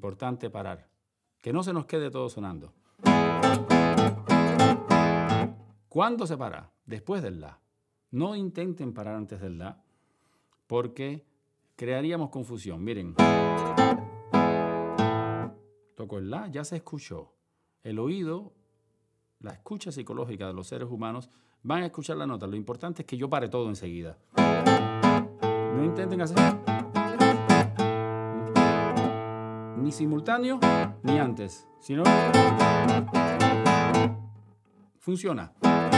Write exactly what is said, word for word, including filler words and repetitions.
Importante parar. Que no se nos quede todo sonando. ¿Cuándo se para? Después del La. No intenten parar antes del La, porque crearíamos confusión. Miren. Toco el La, ya se escuchó. El oído, la escucha psicológica de los seres humanos, van a escuchar la nota. Lo importante es que yo pare todo enseguida. No intenten hacer ni simultáneo ni antes, sino funciona.